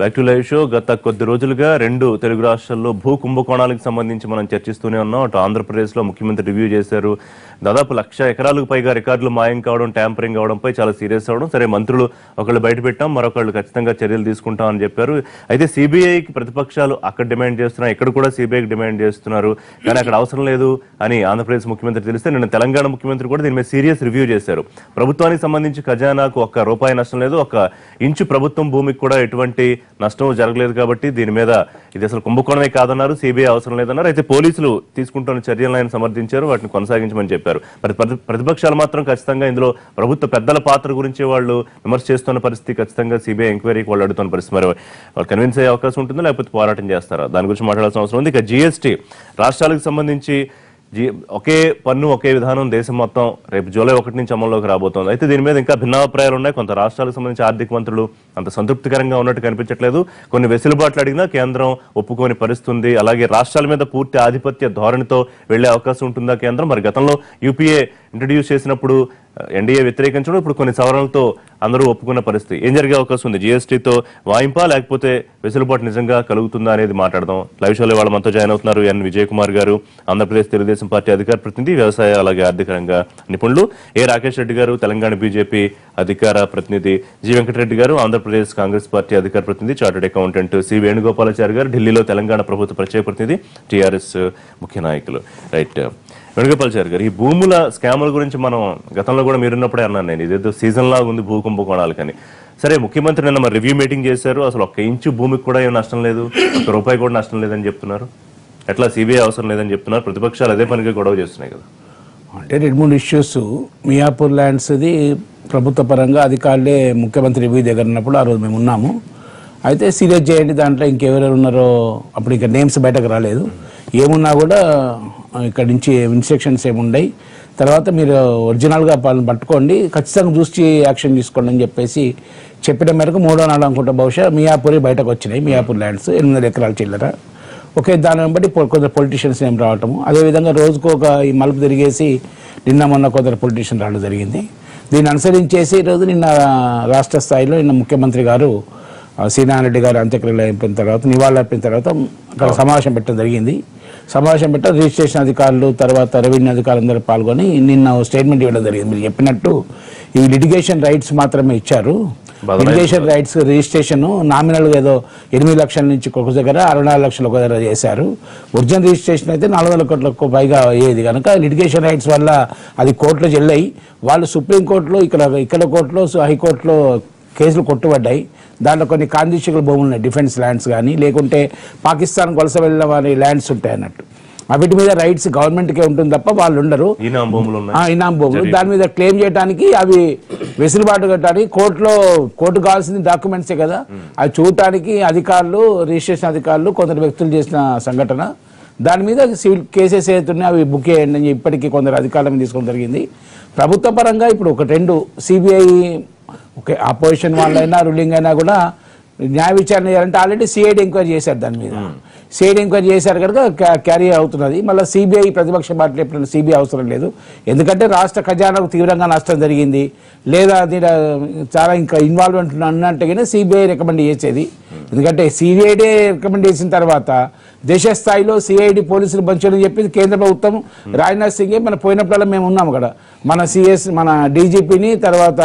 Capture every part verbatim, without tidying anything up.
Back to live show. గత కొద్ది రోజులుగా రెండు తెలుగు రాష్ట్రాల్లో భూ కుంభకోణాలకు సంబంధించి మనం చర్చిస్తూనే ఉన్నాం. అటు ఆంధ్రప్రదేశ్లో ముఖ్యమంత్రి రివ్యూ చేశారు. దాదాపు లక్ష ఎకరాలకు పైగా రికార్డులు మాయం కావడం, ట్యాంపరింగ్ అవడంపై చాలా సీరియస్ అవడం. సరే, మంత్రులు ఒకళ్ళు బయట పెట్టాం, మరొకళ్ళు ఖచ్చితంగా చర్యలు తీసుకుంటామని చెప్పారు. అయితే సిబిఐకి ప్రతిపక్షాలు అక్కడ డిమాండ్ చేస్తున్నారు, ఇక్కడ కూడా సిబిఐకి డిమాండ్ చేస్తున్నారు. కానీ అక్కడ అవసరం లేదు అని ఆంధ్రప్రదేశ్ ముఖ్యమంత్రి తెలిస్తే నిన్న తెలంగాణ ముఖ్యమంత్రి కూడా దీని మీద సీరియస్ రివ్యూ చేశారు. ప్రభుత్వానికి సంబంధించి ఖజానాకు ఒక్క రూపాయి నష్టం లేదు, ఒక ఇంచు ప్రభుత్వం భూమికి కూడా ఎటువంటి నష్టం జరగలేదు. కాబట్టి దీని మీద ఇది అసలు కుంభకోణమే కాదన్నారు, సిబిఐ అవసరం లేదన్నారు. అయితే పోలీసులు తీసుకుంటున్న చర్యలను ఆయన సమర్థించారు, వాటిని కొనసాగించమని చెప్పారు. మరి ప్రతిపక్షాలు మాత్రం ఖచ్చితంగా ఇందులో ప్రభుత్వ పెద్దల పాత్ర గురించి వాళ్ళు విమర్శ చేస్తున్న పరిస్థితి, ఖచ్చితంగా సిబిఐ ఎంక్వైరీకి వాళ్ళు అడుగుతున్న పరిస్థితి. మరి వాళ్ళు కన్విన్స్ అయ్యే అవకాశం ఉంటుందా, లేకపోతే పోరాటం చేస్తారా? దాని గురించి మాట్లాడాల్సిన అవసరం ఉంది. ఇక జిఎస్టీ రాష్ట్రాలకు సంబంధించి జీ ఒకే పన్ను ఒకే విధానం దేశం మొత్తం రేపు జూలై ఒకటి నుంచి అమల్లోకి రాబోతోంది. అయితే దీని మీద ఇంకా భిన్నాభిప్రాయాలు ఉన్నాయి. కొంత రాష్ట్రాలకు సంబంధించి ఆర్థిక మంత్రులు అంత సంతృప్తికరంగా ఉన్నట్టు కనిపించట్లేదు. కొన్ని వెసులుబాట్లు అడిగినా కేంద్రం ఒప్పుకోని పరిస్థితుంది. అలాగే రాష్ట్రాల మీద పూర్తి ఆధిపత్య ధోరణితో వెళ్లే అవకాశం ఉంటుందా కేంద్రం? మరి గతంలో యూపీఏ ఇంట్రడ్యూస్ చేసినప్పుడు ఎన్డీఏ వ్యతిరేకించడం, ఇప్పుడు కొన్ని సవరణలతో అందరూ ఒప్పుకున్న పరిస్థితి. ఏం జరిగే అవకాశం ఉంది? జీఎస్టీతో వాయింపా, లేకపోతే వెసులుబాటు నిజంగా కలుగుతుందా అనేది మాట్లాడదాం. లైవ్ షోలో వాళ్ళ మనతో జాయిన్ అవుతున్నారు ఎన్ విజయ్ కుమార్ గారు, ఆంధ్రప్రదేశ్ తెలుగుదేశం పార్టీ అధికార ప్రతినిధి, వ్యవసాయ అలాగే ఆర్థిక రంగ నిపుణులు. ఏ రాకేష్ రెడ్డి గారు, తెలంగాణ బీజేపీ అధికార ప్రతినిధి. జి వెంకటరెడ్డి గారు, ఆంధ్రప్రదేశ్ కాంగ్రెస్ పార్టీ అధికార ప్రతినిధి, చార్టెడ్ అకౌంటెంట్. సి వేణుగోపాలాచారి గారు, ఢిల్లీలో తెలంగాణ ప్రభుత్వ ప్రత్యేక ప్రతినిధి, టీఆర్ఎస్ ముఖ్య నాయకులు. రైట్, వేణుగోపాలాచారి గారు, ఈ భూముల స్కాముల గురించి మనం గతంలో కూడా మీరున్నప్పుడే అన్నాను నేను, ఇదేదో సీజన్ లాగా ఉంది భూ కుంభకోణాలకని. సరే, ముఖ్యమంత్రి నిన్న మరి రివ్యూ మీటింగ్ చేశారు, అసలు ఒక్క ఇంచు భూమికి కూడా ఏం నష్టం లేదు, ఒక్క రూపాయి కూడా నష్టం లేదని చెప్తున్నారు. ఎట్లా సిబిఐ అవసరం లేదని చెప్తున్నారు? ప్రతిపక్షాలు అదే పనిగా గొడవ చేస్తున్నాయి కదా. అంటే రెండు మూడు ఇష్యూస్, మియాపూర్ ల్యాండ్స్ది ప్రభుత్వ పరంగా అధికారులే ముఖ్యమంత్రి రివ్యూ దగ్గర ఉన్నప్పుడు ఆ రోజు మేము ఉన్నాము. అయితే సీరియస్ చేయండి, దాంట్లో ఇంకెవరెవరు ఉన్నారో అప్పుడు ఇంకా నేమ్స్ బయటకు రాలేదు. ఏమున్నా కూడా ఇక్కడ నుంచి ఇన్స్ట్రక్షన్స్ ఏముండయి, తర్వాత మీరు ఒరిజినల్గా వాళ్ళని పట్టుకోండి, ఖచ్చితంగా చూసి యాక్షన్ తీసుకోండి అని చెప్పేసి చెప్పిన మేరకు మూడో నాడు అనుకుంటా బహుశా మియాపూర్ బయటకు వచ్చినాయి. మియాపూర్ ల్యాండ్స్ ఎనిమిది వందల ఎకరాల చిల్లర. ఒకే దాన్ని బట్టి కొందరు పొలిటీషియన్స్ ఏం రావటము, అదేవిధంగా రోజుకు ఒక ఈ మలుపు తిరిగేసి నిన్న మొన్న కొందరు పొలిటీషియన్ రావడం జరిగింది. దీన్ని అనుసరించేసి ఈరోజు నిన్న రాష్ట్ర స్థాయిలో నిన్న ముఖ్యమంత్రి గారు సీనారెడ్డి గారు అంత్యక్రియలు అయిపోయిన తర్వాత, నివాళులు అయిపోయిన తర్వాత అక్కడ సమావేశం పెట్టడం జరిగింది. సమావేశం పెట్ట రిజిస్ట్రేషన్ అధికారులు, తర్వాత రెవెన్యూ అధికారులు అందరూ పాల్గొని నిన్న స్టేట్మెంట్ ఇవ్వడం జరిగింది. మీరు చెప్పినట్టు ఈ లిటిగేషన్ రైట్స్ మాత్రమే ఇచ్చారు. లిటిగేషన్ రైట్స్ రిజిస్ట్రేషన్ నామినల్గా ఏదో ఎనిమిది లక్షల నుంచి ఒక దగ్గర అరవై నాలుగు లక్షల ఒక దగ్గర చేశారు. ఒరిజినల్ రిజిస్ట్రేషన్ అయితే నాలుగు వందల కోట్లకు పైగా అయ్యేది కనుక లిటిగేషన్ రైట్స్ వల్ల అది కోర్టులో చెల్లాయి. వాళ్ళు సుప్రీంకోర్టులో, ఇక్కడ ఇక్కడ కోర్టులో, హైకోర్టులో కేసులు కొట్టుబడ్డాయి. దాంట్లో కొన్ని కాందిశికల భూములు ఉన్నాయి, డిఫెన్స్ ల్యాండ్స్ కానీ, లేకుంటే పాకిస్తాన్ వలస వెళ్ళిన వారి ల్యాండ్స్ ఉంటాయి అన్నట్టు. వీటి మీద రైట్స్ గవర్నమెంట్కే ఉంటుంది తప్ప వాళ్ళు ఉండరు. ఇనాం భూములు దాని మీద క్లెయిమ్ చేయడానికి, అవి వెసులుబాటు కట్టడానికి కోర్టులో కోర్టు కావాల్సింది డాక్యుమెంట్సే కదా, అవి చూడటానికి అధికారులు, రిజిస్ట్రేషన్ అధికారులు కొందరు వ్యక్తులు చేసిన సంఘటన. దాని మీద సివిల్ కేసెస్ ఏతున్నాయి, అవి బుక్ చేయండి అని ఇప్పటికీ కొందరు అధికారులను తీసుకోవడం జరిగింది. ప్రభుత్వ పరంగా ఇప్పుడు ఒక రెండు సిబిఐ, ఓకే, అపోజిషన్ వాళ్ళైనా రూలింగ్ అయినా కూడా న్యాయ విచారణ చేయాలంటే ఆల్రెడీ సిఐడి ఎంక్వైరీ చేశారు. దాని మీద సిఐడి ఎంక్వైరీ చేశారు కనుక క్యారీ అవుతున్నది. మళ్ళీ సిబిఐ ప్రతిపక్ష పార్టీలు ఎప్పుడు సిబిఐ అవసరం లేదు, ఎందుకంటే రాష్ట్ర ఖజానాకు తీవ్రంగా నష్టం జరిగింది, లేదా దీని చాలా ఇంకా ఇన్వాల్వ్మెంట్ అన్నట్టు కానీ సిబిఐ రికమెండ్ చేసేది. ఎందుకంటే సిబిఐడే రికమెండ్ చేసిన తర్వాత దేశ స్థాయిలో సిఐడి పోలీసులు బంచులని చెప్పింది కేంద్ర ప్రభుత్వం. రాజ్నాథ్ సింగ్ మన పోయినప్పుడల్లా మేము ఉన్నాము అక్కడ, మన సిఎస్, మన డీజీపీని, తర్వాత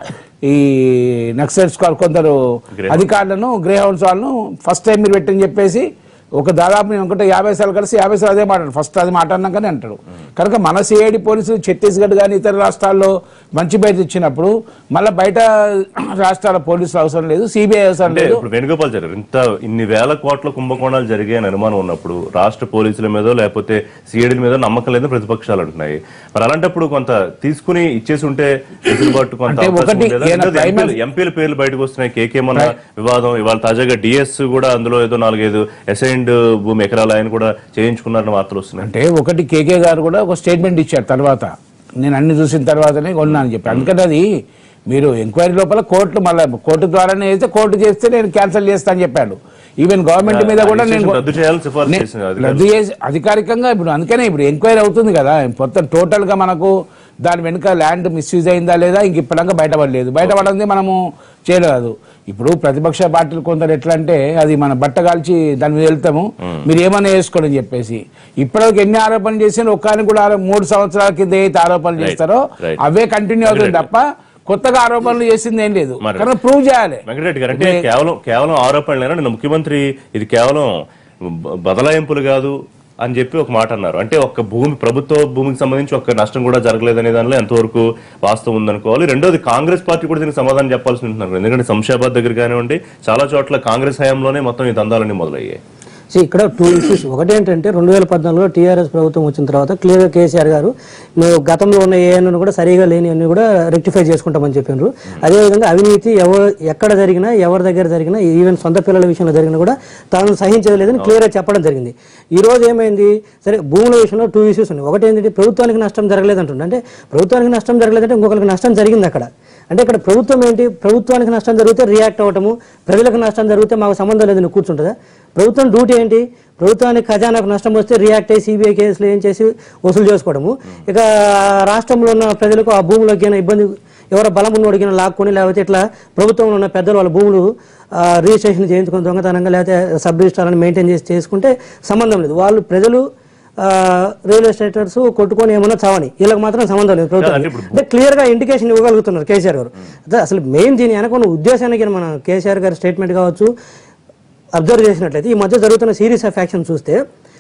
ఈ నక్సల్ స్క్వాడ్ కొందరు అధికారులను, గ్రే హౌన్స్ వాళ్ళను ఫస్ట్ టైం మీరు పెట్టని చెప్పేసి ఒక దాదాపు నేను అనుకుంటే యాభై సార్లు కలిసి యాభై సార్లు అదే మాట్లాడు, ఫస్ట్ అది మాట్లాడినాకనే అంటాడు. కనుక మన సిఐడి పోలీసులు ఛత్తీస్గఢ్ కానీ ఇతర రాష్ట్రాల్లో మంచి బయట ఇచ్చినప్పుడు మళ్ళీ బయట రాష్ట్రాల పోలీసులు అవసరం లేదు, సిబిఐ అవసరం లేదు. వేణుగోపాల్ గారు, ఇంత ఇన్ని వేల కోట్ల కుంభకోణాలు జరిగాయని అనుమానం ఉన్నప్పుడు రాష్ట్ర పోలీసుల మీదో లేకపోతే సిఐడి మీద నమ్మకం లేదో ప్రతిపక్షాలు అంటున్నాయి. మరి అలాంటప్పుడు కొంత తీసుకుని ఇచ్చేసి ఉంటే వెసులుబాటు కొంత ఎంపీల పేర్లు బయటకు వస్తున్నాయి. కేకే మన వివాదం, ఇవాళ తాజాగా డిఎస్ కూడా అందులో ఏదో నాలుగైదు ఎస్ఐ భూమి ఎకరాలు ఆయన కూడా చేయించుకున్నారని వార్తలు వస్తున్నాయి. అంటే ఒకటి కేకే గారు కూడా ఒక స్టేట్మెంట్ ఇచ్చారు, తర్వాత నేను అన్ని చూసిన తర్వాతనే కొన్నా అని చెప్పి. అందుకని అది మీరు ఎంక్వైరీ లోపల కోర్టు మళ్ళీ కోర్టు ద్వారానే అయితే కోర్టు చేస్తే నేను క్యాన్సిల్ చేస్తా అని చెప్పాడు. ఈవెన్ గవర్నమెంట్ మీద కూడా నేను రద్దు చేసి అధికారికంగా ఇప్పుడు అందుకనే ఇప్పుడు ఎంక్వైరీ అవుతుంది కదా, మొత్తం టోటల్ గా మనకు దాని వెనుక ల్యాండ్ మిస్యూజ్ అయిందా లేదా ఇంక ఇప్పటిదాకా బయటపడలేదు. బయటపడింది మనము చేయలేదు. ఇప్పుడు ప్రతిపక్ష పార్టీలు కొందరు ఎట్లా అంటే అది మన బట్ట కాల్చి దాని మీద వెళ్తాము, మీరు ఏమైనా వేసుకోండి అని చెప్పేసి. ఇప్పటివరకు ఎన్ని ఆరోపణలు చేసినా ఒక్కని కూడా మూడు సంవత్సరాల కింద అయితే ఆరోపణలు చేస్తారో అవే కంటిన్యూ అవుతుంది తప్ప కొత్తగా ఆరోపణలు చేసింది ఏం లేదు. కానీ ప్రూవ్ చేయాలి. వెంకటరెడ్డి గారు అంటే కేవలం కేవలం ఆరోపణలేనా? నిన్న ముఖ్యమంత్రి ఇది కేవలం బదలాయింపులు కాదు అని చెప్పి ఒక మాట అన్నారు. అంటే ఒక్క భూమి ప్రభుత్వ భూమికి సంబంధించి ఒక్క నష్టం కూడా జరగలేదనే దానిలో ఎంతవరకు వాస్తవం ఉందనుకోవాలి. రెండోది కాంగ్రెస్ పార్టీ కూడా దీనికి సమాధానం చెప్పాల్సి ఉంటున్నారు. ఎందుకంటే శంషాబాద్ దగ్గర కానివ్వండి చాలా చోట్ల కాంగ్రెస్ హయాంలోనే మొత్తం ఈ దందాలన్నీ మొదలయ్యాయి. సో ఇక్కడ టూ ఇష్యూస్. ఒకటి ఏంటంటే రెండు వేల పద్నాలుగులో టీఆర్ఎస్ ప్రభుత్వం వచ్చిన తర్వాత క్లియర్గా కేసీఆర్ గారు మేము గతంలో ఉన్న ఏఎన్ను కూడా సరిగా లేని అన్ని కూడా రెక్టిఫై చేసుకుంటామని చెప్పినారు. అదేవిధంగా అవినీతి ఎవరు ఎక్కడ జరిగినా ఎవరి దగ్గర జరిగినా ఈవెన్ సొంత పిల్లల విషయంలో జరిగినా కూడా తాను సహించేది లేదని క్లియర్గా చెప్పడం జరిగింది. ఈ రోజు ఏమైంది, సరే భూముల విషయంలో టూ ఇష్యూస్ ఉన్నాయి. ఒకటి ఏంటంటే ప్రభుత్వానికి నష్టం జరగలేదంటుండే, అంటే ప్రభుత్వానికి నష్టం జరగలేదంటే ఇంకొకరికి నష్టం జరిగింది అక్కడ. అంటే ఇక్కడ ప్రభుత్వం ఏంటి, ప్రభుత్వానికి నష్టం జరిగితే రియాక్ట్ అవ్వటము, ప్రజలకు నష్టం జరిగితే మాకు సంబంధం లేదని కూర్చుంటుందా? ప్రభుత్వం డ్యూటీ ఏంటి, ప్రభుత్వానికి ఖజానాకు నష్టం వస్తే రియాక్ట్ అయ్యి సిబిఐ కేసులు ఏం చేసి వసూలు చేసుకోవడము, ఇక రాష్ట్రంలో ఉన్న ప్రజలకు ఆ భూములకి అయినా ఇబ్బంది ఎవరో బలం ఉన్నోడికి లాక్కొని లేకపోతే ఇట్లా ప్రభుత్వంలో ఉన్న పెద్దలు వాళ్ళ భూములు రిజిస్ట్రేషన్ చేయించుకుని దొంగతనంగా లేకపోతే సబ్ రిజిస్ట్రార్ని మెయింటైన్ చేసి చేసుకుంటే సంబంధం లేదు. వాళ్ళు ప్రజలు రియల్ ఎస్టేటర్స్ కొట్టుకొని ఏమన్నా చావని, వీళ్ళకి మాత్రం సంబంధం లేదు ప్రభుత్వం. అంటే క్లియర్ గా ఇండికేషన్ ఇవ్వగలుగుతున్నారు కేసీఆర్ గారు. అసలు మెయిన్ దీని వెనక ఉద్దేశానికి మన కేసీఆర్ గారి స్టేట్మెంట్ కావచ్చు అబ్జర్వ్ చేసినట్లయితే ఈ మధ్య జరుగుతున్న సిరీస్ ఆఫ్ యాక్షన్ చూస్తే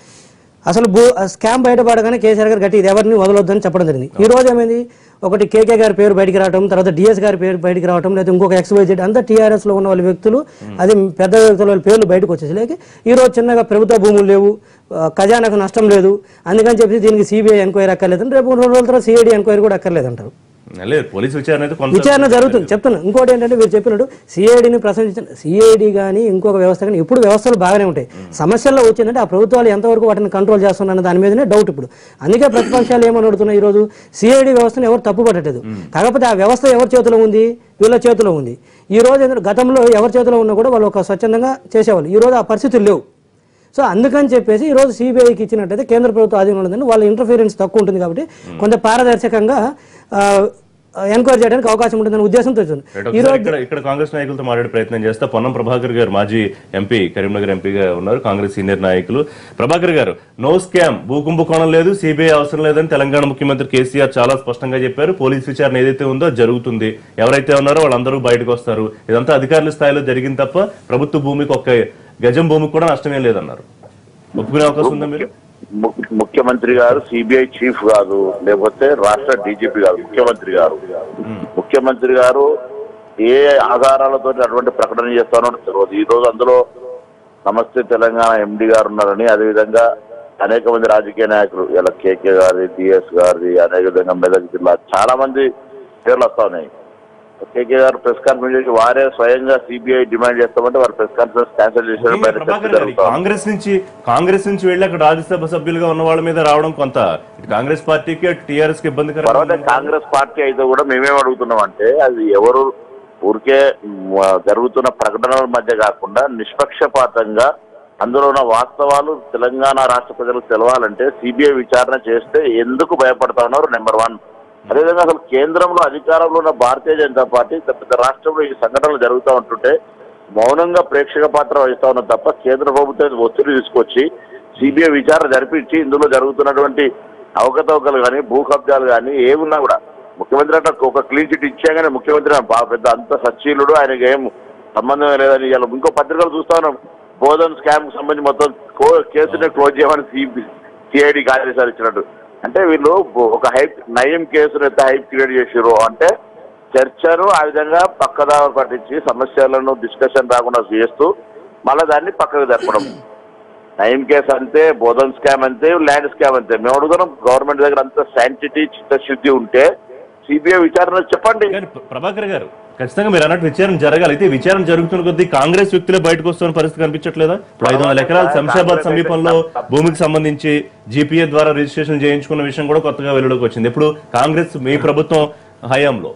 అసలు భూ స్కామ్ బయటపడగానే కేసీఆర్ గారు గట్టి ఇది ఎవరిని వదలొద్దని చెప్పడం జరిగింది. ఈ రోజు ఏమైంది, ఒకటి కేకే గారి పేరు బయటికి రావడం, తర్వాత డిఎస్ గారి పేరు బయటికి రావడం, లేదా ఇంకొక ఎక్స్వైజెడ్ అంతా టీఆర్ఎస్ లో ఉన్న వాళ్ళ వ్యక్తులు, అది పెద్ద వ్యక్తుల వాళ్ళ పేర్లు బయటకు వచ్చేసి లేక ఈ రోజు చిన్నగా ప్రభుత్వ భూములు లేవు, ఖజానాకు నష్టం లేదు, అందుకని చెప్పి దీనికి సిబిఐ ఎంక్వైరీ అక్కర్లేదని రేపు రెండు రోజుల తర్వాత సిఐడి ఎంక్వైరీ కూడా అక్కర్లేదంటారు. విచారణ జరుగుతుంది చెప్తున్నా. ఇంకోటి ఏంటంటే మీరు చెప్పినట్టు సిఐడిని ప్రశ్నించిన సిఐడి కానీ ఇంకొక వ్యవస్థ కానీ ఎప్పుడు వ్యవస్థలు బాగానే ఉంటాయి. సమస్యల్లో వచ్చిందంటే ఆ ప్రభుత్వాలు ఎంతవరకు వాటిని కంట్రోల్ చేస్తున్న దాని మీదనే డౌట్ ఇప్పుడు. అందుకే ప్రతిపక్షాలు ఏమని అడుగుతున్నాయి, ఈ రోజు సిఐడి వ్యవస్థను ఎవరు తప్పు పట్టలేదు, కాకపోతే ఆ వ్యవస్థ ఎవరి చేతిలో ఉంది, వీళ్ళ చేతిలో ఉంది. ఈ రోజు గతంలో ఎవరి చేతిలో ఉన్నా కూడా వాళ్ళు ఒక స్వచ్ఛందంగా చేసేవాళ్ళు, ఈ రోజు ఆ పరిస్థితులు లేవు. సో అందుకని చెప్పేసి ఈరోజు సిబిఐకి ఇచ్చినట్టయితే కేంద్ర ప్రభుత్వ ఆధీనంలో ఉందని వాళ్ళ ఇంటర్ఫీరెన్స్ తక్కువ ఉంటుంది కాబట్టి కొంత పారదర్శకంగా ఎంక్వైరీ చేయడానికి అవకాశం ఉంటుందనే ఉద్దేశంతో ఇక్కడ కాంగ్రెస్ నాయకులతో మాట్లాడే ప్రయత్నం చేస్తా. పొన్నం ప్రభాకర్ గారు మాజీ ఎంపీ, కరీంనగర్ ఎంపీగా ఉన్నారు, కాంగ్రెస్ సీనియర్ నాయకులు. ప్రభాకర్ గారు, నో స్కామ్, భూ కుంభకోణం లేదు, సిబిఐ అవసరం లేదని తెలంగాణ ముఖ్యమంత్రి కేసీఆర్ చాలా స్పష్టంగా చెప్పారు. పోలీస్ విచారణ ఏదైతే ఉందో జరుగుతుంది, ఎవరైతే ఉన్నారో వాళ్ళందరూ బయటకు వస్తారు. ఇదంతా అధికారుల స్థాయిలో జరిగింది తప్ప ప్రభుత్వ భూమికి ఒక్క గజం భూమికి కూడా నష్టమే లేదన్నారు. ఒప్పుకునే అవకాశం ఉందా మీరు? ముఖ్యమంత్రి గారు సిబిఐ చీఫ్ కాదు, లేకపోతే రాష్ట్ర డీజీపీ కాదు, ముఖ్యమంత్రి గారు. ముఖ్యమంత్రి గారు ఏ ఆధారాలతో అటువంటి ప్రకటన చేస్తానో తెలియదు. ఈ రోజు అందులో నమస్తే తెలంగాణ ఎండి గారు ఉన్నారని, అదేవిధంగా అనేక మంది రాజకీయ నాయకులు, ఇలా కేకే గారి, డిఎస్ గారి, అనేక విధంగా మెదక్ జిల్లా చాలా మంది పేర్లు వస్తా ఉన్నాయి. కేకే గారు ప్రెస్ కాన్ఫరెన్స్ చేసి వారే స్వయంగా సిబిఐ డిమాండ్ చేస్తామంటే వారు ప్రెస్ కాన్ఫరెన్స్ క్యాన్సిల్ చేశారు. కాంగ్రెస్ నుంచి కాంగ్రెస్ నుంచి వెళ్ళి అక్కడ రాజ్యసభ సభ్యులుగా ఉన్న వాళ్ళ మీద రావడం కొంత కాంగ్రెస్ పార్టీకి టీఆర్ఎస్ కి ఇబ్బంది. తర్వాత కాంగ్రెస్ పార్టీ అయితే కూడా మేమేం అడుగుతున్నాం అంటే అది ఎవరు ఊరికే జరుగుతున్న ప్రకటనల మధ్య కాకుండా నిష్పక్షపాతంగా అందులో ఉన్న వాస్తవాలు తెలంగాణ రాష్ట్ర ప్రజలకు తెలవాలంటే సిబిఐ విచారణ చేస్తే ఎందుకు భయపడతా ఉన్నారు నెంబర్ వన్. అదేవిధంగా అసలు కేంద్రంలో అధికారంలో ఉన్న భారతీయ జనతా పార్టీ పెద్ద రాష్ట్రంలో ఈ సంఘటనలు జరుగుతూ ఉంటుంటే మౌనంగా ప్రేక్షక పాత్ర వహిస్తా ఉన్నది తప్ప కేంద్ర ప్రభుత్వం ఒత్తిడి తీసుకొచ్చి సిబిఐ విచారణ జరిపించి ఇందులో జరుగుతున్నటువంటి అవకతవకలు కానీ భూ కబ్జాలు కానీ ఏమున్నా కూడా ముఖ్యమంత్రి అంటే ఒక క్లీన్ చిట్ ఇచ్చాగానే ముఖ్యమంత్రి పెద్ద అంత సచ్చీలుడు, ఆయనకి ఏం సంబంధమే లేదని ఇలా ఇంకో పత్రికలు చూస్తా ఉన్నాం. బోధన్ స్కామ్ కు సంబంధించి మొత్తం కేసుని క్లోజ్ చేయమని సిఐడికి ఆదేశాలు ఇచ్చినట్టు. అంటే వీళ్ళు ఒక హైప్ నయం కేసును ఎంత హైప్ క్రియేట్ చేసారు అంటే చర్చను ఆ విధంగా పక్కదావ పట్టించి సమస్యలను డిస్కషన్ రాకుండా చేస్తూ మళ్ళీ దాన్ని పక్కకు జరపడం. నయం కేసు అంతే, బోధన్ స్కామ్ అంతే, ల్యాండ్ స్కామ్ అంతే. మేము అడుగుతున్నాం గవర్నమెంట్ దగ్గర అంత శాంటిటీ చిత్తశుద్ధి ఉంటే సిబిఐ విచారణ చెప్పండి. ప్రభాకర్ గారు, ఖచ్చితంగా మీరు అన్నట్టు విచారణ జరగాలి. అయితే విచారణ జరుగుతున్న కొద్దీ కాంగ్రెస్ వ్యక్తులే బయటకు వస్తున్న పరిస్థితి కనిపించట్లేదా? ఇప్పుడు ఐదు వందల ఎకరాలు శంషాబాద్ సమీపంలో భూమికి సంబంధించి జీపీఏ ద్వారా రిజిస్ట్రేషన్ చేయించుకున్న విషయం కూడా కొత్తగా వెలుగులోకి వచ్చింది. ఇప్పుడు కాంగ్రెస్ మీ ప్రభుత్వం హయాంలో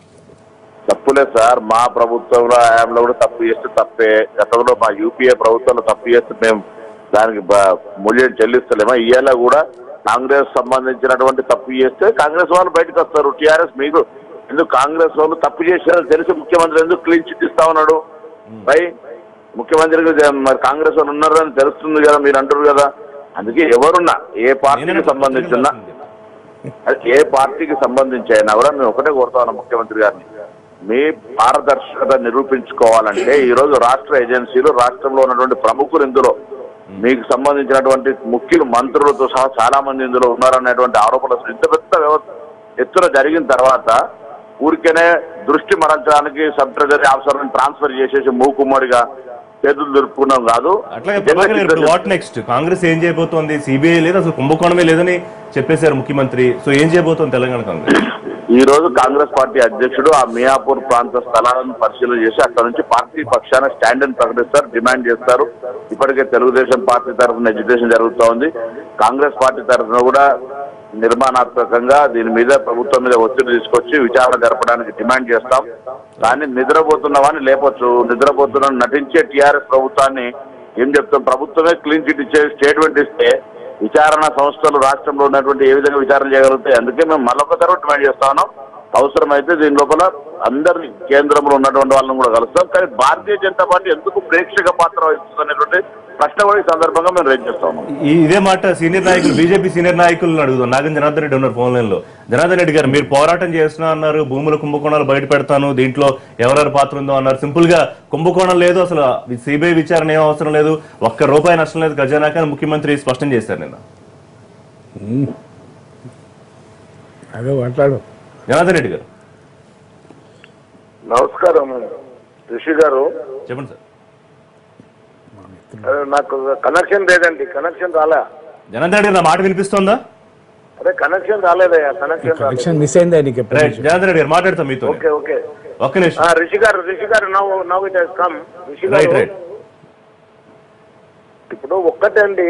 తప్పులేదు సార్, మా ప్రభుత్వంలో హయాంలో కూడా తప్పు చేస్తే తప్పే. గతంలో మా యూపీఏ ప్రభుత్వంలో తప్పు చేస్తే మేము దానికి మూల్యం చెల్లిస్తలేమా? ఇవాళ కూడా కాంగ్రెస్ సంబంధించినటువంటి తప్పు చేస్తే కాంగ్రెస్ వాళ్ళు బయటకు వస్తారు. టీఆర్ఎస్ మీకు ఎందుకు కాంగ్రెస్ వాళ్ళు తప్పు చేశారని తెలిసి ముఖ్యమంత్రి ఎందుకు క్లీన్ చిట్ ఇస్తా ఉన్నాడు? పై ముఖ్యమంత్రికి మరి కాంగ్రెస్ వాళ్ళు ఉన్నారని తెలుస్తుంది కదా, మీరు అంటారు కదా. అందుకే ఎవరున్నా ఏ పార్టీకి సంబంధించిన ఏ పార్టీకి సంబంధించి అయినా కూడా మేము ఒకటే కోరుతా ఉన్నాం ముఖ్యమంత్రి గారిని, మీ పారదర్శకత నిరూపించుకోవాలంటే ఈ రోజు రాష్ట్ర ఏజెన్సీలు రాష్ట్రంలో ఉన్నటువంటి ప్రముఖులు ఇందులో మీకు సంబంధించినటువంటి ముఖ్యులు మంత్రులతో సహా చాలా మంది ఇందులో ఉన్నారనేటువంటి ఆరోపణలు ఇంత పెద్ద వ్యవస్థ ఎత్తున జరిగిన తర్వాత ఊరికేనే దృష్టి మరల్చడానికి సబ్ ట్రెజరీ ఆఫీసర్ని ట్రాన్స్ఫర్ చేసేసి మూకుమ్మడిగా చేతులు దొరుకుతున్నాం కాదు. అట్లాగే వాట్ నెక్స్ట్? కాంగ్రెస్ ఏం చేయబోతోంది? సిబిఐ లేదు, అసలు కుంభకోణమే లేదని చెప్పేశారు ముఖ్యమంత్రి. సో ఏం చేయబోతోంది తెలంగాణ కాంగ్రెస్? ఈ రోజు కాంగ్రెస్ పార్టీ అధ్యక్షుడు ఆ మియాపూర్ ప్రాంత స్థలాలను పరిశీలన చేసి అక్కడ నుంచి పార్టీ పక్షాన స్టాండ్ అని ప్రకటిస్తారు, డిమాండ్ చేస్తారు. ఇప్పటికే తెలుగుదేశం పార్టీ తరఫున ఎడ్యుకేషన్ జరుగుతూ ఉంది. కాంగ్రెస్ పార్టీ తరఫున కూడా నిర్మాణాత్మకంగా దీని మీద ప్రభుత్వం మీద ఒత్తిడి తీసుకొచ్చి విచారణ జరపడానికి డిమాండ్ చేస్తాం. కానీ నిద్రపోతున్నవాన్ని లేపొచ్చు, నిద్రపోతున్న నటించే టీఆర్ఎస్ ప్రభుత్వాన్ని ఏం చెప్తాం? ప్రభుత్వమే క్లీన్ చిట్ ఇచ్చే స్టేట్మెంట్ ఇస్తే విచారణ సంస్థలు రాష్ట్రంలో ఉన్నటువంటి ఏ విధంగా విచారణ చేయగలుగుతాయి? అందుకే మేము మరొకసారి డిమాండ్ చేస్తా ఉన్నాం. అవసరమైతే దీని లోపల అందరి కేంద్రంలో ఉన్నటువంటి వాళ్ళని కూడా కలుస్తాం. కానీ భారతీయ జనతా పార్టీ ఎందుకు ప్రేక్షక పాత్ర వహిస్తుంది అనేటువంటి ప్రశ్న కూడా ఈ సందర్భంగా మేము రేజ్ చేస్తా ఉన్నాం. ఇదే మాట సీనియర్ నాయకులు, బీజేపీ సీనియర్ నాయకులను అడుగుతాం. నాగం జనార్దన్ రెడ్డి ఉన్నారు ఫోన్ లైన్ లో. జనార్దన్ రెడ్డి గారు, మీరు పోరాటం చేస్తున్నా అన్నారు, భూముల కుంభకోణాలు బయట పెడతాను, దీంట్లో ఎవరెవరి పాత్ర ఉందో అన్నారు. సింపుల్ గా కుంభకోణం లేదు, అసలు సిబిఐ విచారణ ఏం అవసరం లేదు, ఒక్క రూపాయి నష్టం లేదు ఖజానాకి అని ముఖ్యమంత్రి స్పష్టం చేశారు నిన్న. అదే మాట్లాడు జనార్దన్ రెడ్డి గారు. నమస్కారం రిషి గారు. చెప్పండి సార్. నాకు కనెక్షన్ లేదండి, కనెక్షన్ రాలే. జనార్దన్ రెడ్డి నా మాట వినిపిస్తోందా? అదే కనెక్షన్ రాలేదయ్యా, కనెక్షన్ కనెక్షన్ మిస్ అయిందా నీకు? జనార్దన్ రెడ్డి గారు మాట్లాడతాం మీతో. ఓకే ఓకే ఒక్క నిమిషం. రిషి గారు రిషి గారు నవ్వు నవ్వు it has come. Rishi right garu right ఇప్పుడు ఒక్కటండి,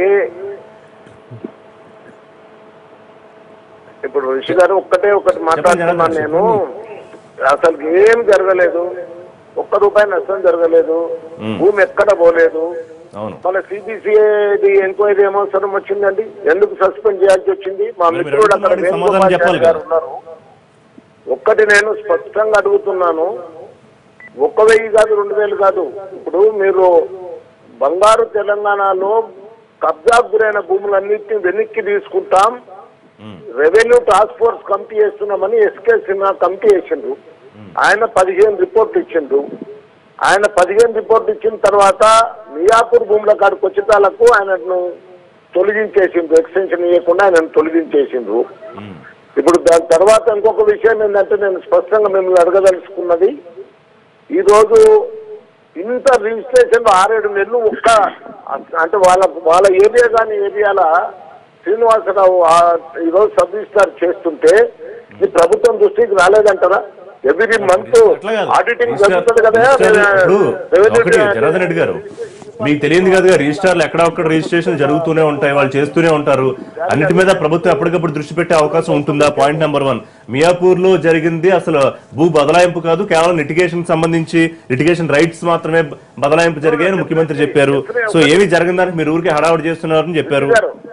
ఇప్పుడు రిషి గారు ఒక్కటే ఒకటి మాట్లాడుతున్నాను నేను. అసలు ఏం జరగలేదు, ఒక్క రూపాయి నష్టం జరగలేదు, భూమి ఎక్కడ పోలేదు. మన సిబిసిఐడి ఎంక్వైరీ ఏమవసరం వచ్చిందండి? ఎందుకు సస్పెండ్ చేయాల్సి వచ్చింది? మా మిత్రుడు అక్కడ వేణుగోపాల్ గారు ఉన్నారు. ఒక్కటి నేను స్పష్టంగా అడుగుతున్నాను, ఒక్క వెయ్యి కాదు, రెండు వేలు కాదు. ఇప్పుడు మీరు బంగారు తెలంగాణలో కబ్జాకు గురైన భూములన్నింటినీ వెనక్కి తీసుకుంటాం, రెవెన్యూ టాస్క్ ఫోర్స్ కమిటీ చేస్తున్నామని ఎస్కే సిన్హా కమిటీ చేసిండ్రు. ఆయన పదిహేను రిపోర్ట్ ఇచ్చిండ్రు. ఆయన పదిహేను రిపోర్ట్ ఇచ్చిన తర్వాత మియాపూర్ భూముల కాడికి వచ్చేటాలకు ఆయనను తొలగించేసిండ్రు, ఎక్స్టెన్షన్ ఇవ్వకుండా ఆయనను తొలగించేసిండ్రు. ఇప్పుడు దాని తర్వాత ఇంకొక విషయం ఏంటంటే, నేను స్పష్టంగా మిమ్మల్ని అడగదలుచుకున్నది, ఈరోజు ఇంత రిజిస్ట్రేషన్ ఆరేడు నెలలు ఒక్క అంటే వాళ్ళ వాళ్ళ ఏరియా కానీ ఏరియాల శ్రీనివాసరావు ఈరోజు సబ్ రిజిస్టార్ చేస్తుంటే ఈ ప్రభుత్వం దృష్టికి రాలేదంటారా? ఎవ్రీ మంత్ ఆడిటింగ్ జరుగుతుంది కదా. జనార్దన్ రెడ్డి గారు, మీకు తెలియదు కదా, రిజిస్టార్లు ఎక్కడొక్కడ రిజిస్ట్రేషన్ జరుగుతూనే ఉంటాయి, వాళ్ళు చేస్తూనే ఉంటారు. అన్నిటి మీద ప్రభుత్వం ఎప్పటికప్పుడు దృష్టి పెట్టే అవకాశం ఉంటుందా? Point number one. మియాపూర్ లో జరిగింది అసలు భూ బదలాయింపు కాదు, కేవలం లిటిగేషన్ సంబంధించి లిటిగేషన్ రైట్స్ మాత్రమే బదలాయింపు జరిగాయని ముఖ్యమంత్రి చెప్పారు. సో ఏమి జరిగిన దానికి మీరు ఊరికే హడావుడి చేస్తున్నారని చెప్పారు.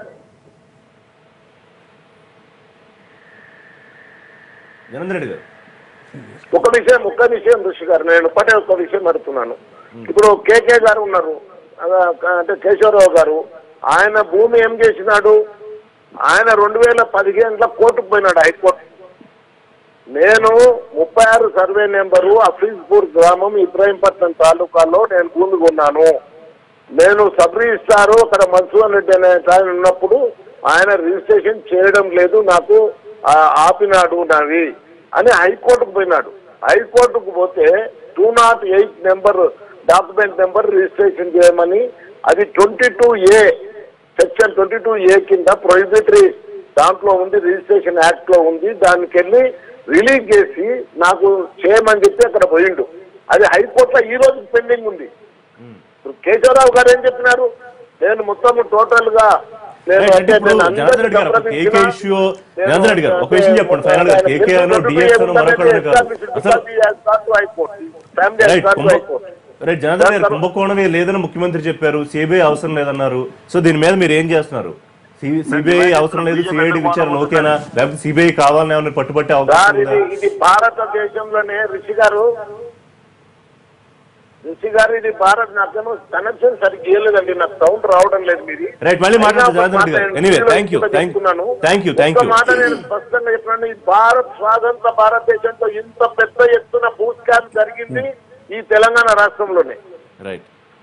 జనార్దన్ రెడ్డి గారు, ఒక విషయం ఒక్క విషయం ఋషి గారు, నేను ఒకటే ఒక విషయం అడుగుతున్నాను. ఇప్పుడు కేకే గారు ఉన్నారు, అంటే కేశవరావు గారు, ఆయన భూమి ఏం చేసినాడు? ఆయన రెండు వేల పదిహేనులో కోర్టుకు పోయినాడు, హైకోర్టు. నేను ముప్పై ఆరు సర్వే నెంబరు అఫీజ్పూర్ గ్రామం ఇబ్రాహీంపట్నం తాలూకాలో నేను భూమి కొన్నాను. నేను సబ్ రిజిస్టారు అక్కడ మన్సూర్ రెడ్డి అనే ఆయన ఉన్నప్పుడు ఆయన రిజిస్ట్రేషన్ చేయడం లేదు, నాకు ఆపినాడు నావి అని హైకోర్టుకు పోయినాడు. హైకోర్టుకు పోతే two not eight number document number registration చేయమని, అది twenty two A section twenty two A కింద ప్రొహిబిటరీ దాంట్లో ఉంది, రిజిస్ట్రేషన్ యాక్ట్ లో ఉంది. దానికి వెళ్ళి రిలీజ్ చేసి నాకు చేయమని చెప్పి అక్కడ పోయిండు. అది హైకోర్టులో ఈ రోజు పెండింగ్ ఉంది. కేశవరావు గారు ఏం చెప్పినారు? నేను మొత్తం టోటల్ గా కుంభకోణమే లేదని ముఖ్యమంత్రి చెప్పారు, సిబిఐ అవసరం లేదన్నారు. సో దీని మీద మీరు ఏం చేస్తున్నారు? సిబిఐ అవసరం లేదు, సిఐడి విచారణ ఓకేనా, లేకపోతే సిబిఐ కావాలని ఏమైనా పట్టుబట్టే అవకాశం ఉందా? ఇది భారతదేశంలోనే రిషి గారు రిషి గారు ఇది భారత్ నాకు కనెక్షన్ సరిగ్గా ఇవ్వలేదండి, నాకు సౌండ్ రావడం లేదు. మీరు రైట్, మళ్ళీ మాట్లాడుతున్నాను. Anyway thank you thank you thank you మాట నేను స్పష్టంగా చెప్పినాను. ఈ భారత్ స్వాతంత్ర భారతదేశంలో ఇంత పెద్ద ఎత్తున భూ స్కామ్ జరిగింది ఈ తెలంగాణ రాష్ట్రంలోనే. రైట్,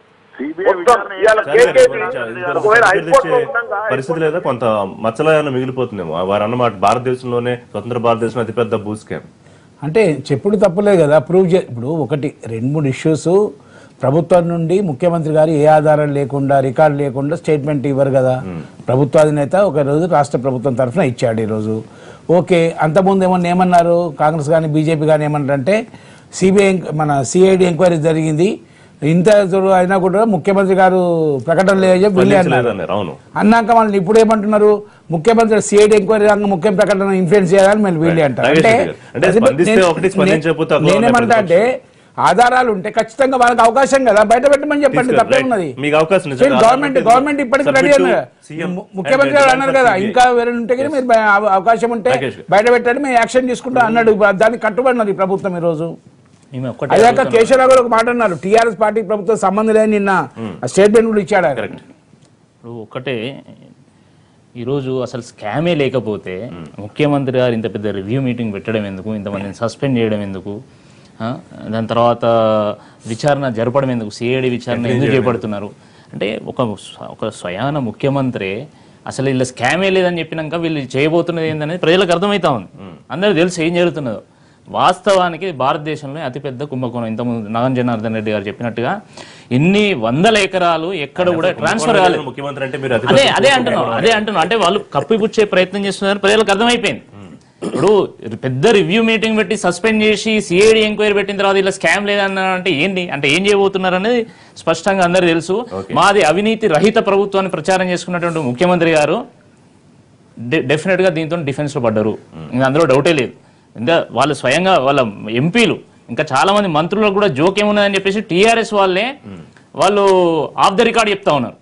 పరిస్థితి లేదా కొంత మచ్చలా మిగిలిపోతుందేమో వారు అన్నమాట. భారతదేశంలోనే స్వతంత్ర భారతదేశం అతిపెద్ద భూ స్కామ్ అంటే చెప్పుడు తప్పులే కదా, ప్రూవ్ చే ఇప్పుడు ఒకటి రెండు మూడు ఇష్యూస్ ప్రభుత్వం నుండి ముఖ్యమంత్రి గారు ఏ ఆధారం లేకుండా రికార్డు లేకుండా స్టేట్మెంట్ ఇవ్వరు కదా. ప్రభుత్వాధినేత ఒక రోజు రాష్ట్ర ప్రభుత్వం తరఫున ఇచ్చాడు ఈరోజు. ఓకే, అంతకుముందు ఏమన్నా ఏమన్నారు కాంగ్రెస్ కానీ బీజేపీ కానీ ఏమన్నారంటే సిబిఐ మన సిఐడి ఎంక్వైరీ జరిగింది, ఇంత అయినా కూడా ముఖ్యమంత్రి గారు ప్రకటన లేదని వీళ్ళే అన్నారు. అన్నాక వాళ్ళని ఇప్పుడు ఏమంటున్నారు, ముఖ్యమంత్రి సిఐడి ఎంక్వైరీ రంగం ముఖ్య ప్రకటన ఇన్ఫ్లుయెన్స్ చేయాలని మళ్ళీ వీళ్ళే అంటారు. అంటే నేనేమంటా అంటే ఆధారాలు ఉంటే ఖచ్చితంగా వాళ్ళకి అవకాశం కదా, బయట పెట్టమని చెప్పండి, తప్పే ఉన్నది. గవర్నమెంట్ గవర్నమెంట్ ఇప్పటికీ రెడీ అన్నారు, ముఖ్యమంత్రి గారు అన్నారు కదా, ఇంకా వేరే ఉంటే కానీ మీరు అవకాశం ఉంటే బయట పెట్టండి, మేము యాక్షన్ తీసుకుంటాం అన్నాడు. దానికి కట్టుబడినది ఈ ప్రభుత్వం ఈ రోజు. అదాక కేశవరావు గారు ఒక మాట అన్నారు, టీఆర్ఎస్ పార్టీ ప్రభుత్వం సంబంధం లేని నిన్న స్టేట్మెంట్ కూడా ఇచ్చాడు. ఇప్పుడు ఒకటే ఈరోజు అసలు స్కామే లేకపోతే ముఖ్యమంత్రి గారు ఇంత పెద్ద రివ్యూ మీటింగ్ పెట్టడం ఎందుకు, ఇంతమందిని సస్పెండ్ చేయడం ఎందుకు, దాని తర్వాత విచారణ జరపడం ఎందుకు, సిఐడి విచారణ ఎందుకు చేపడుతున్నారు అంటే ఒక ఒక స్వయాన ముఖ్యమంత్రి అసలు వీళ్ళ స్కామే లేదని చెప్పినాక వీళ్ళు చేయబోతున్నది ఏంటనేది ప్రజలకు అర్థమవుతా ఉంది. అందరూ తెలుసు ఏం జరుగుతున్నదో. వాస్తవానికి భారతదేశంలో అతిపెద్ద కుంభకోణం. ఇంతకుముందు నాగన్ జనార్దన్ రెడ్డి గారు చెప్పినట్టుగా ఇన్ని వందల ఎకరాలు ఎక్కడ కూడా ట్రాన్స్ఫర్ కాలేదు. అదే అదే అంటున్నాం అదే అంటున్నాం అంటే వాళ్ళు కప్పిపుచ్చే ప్రయత్నం చేస్తున్నారు, ప్రజలకు అర్థమైపోయింది. ఇప్పుడు పెద్ద రివ్యూ మీటింగ్ పెట్టి సస్పెండ్ చేసి సిఐడి ఎంక్వైరీ పెట్టిన తర్వాత ఇలా స్కామ్ లేదన్నా అంటే ఏంటి అంటే ఏం చేయబోతున్నారు అనేది స్పష్టంగా అందరూ తెలుసు. మాది అవినీతి రహిత ప్రభుత్వాన్ని ప్రచారం చేసుకున్నటువంటి ముఖ్యమంత్రి గారు డెఫినెట్ గా దీంతో డిఫెన్స్ లో పడ్డారు, ఇంకా అందులో డౌటే లేదు. ఇంకా వాళ్ళు స్వయంగా వాళ్ళ ఎంపీలు ఇంకా చాలా మంది మంత్రులకు కూడా జోక్యం ఉన్నదని చెప్పేసి టీఆర్ఎస్ వాళ్ళే వాళ్ళు ఆఫ్ ద రికార్డ్ చెప్తా ఉన్నారు.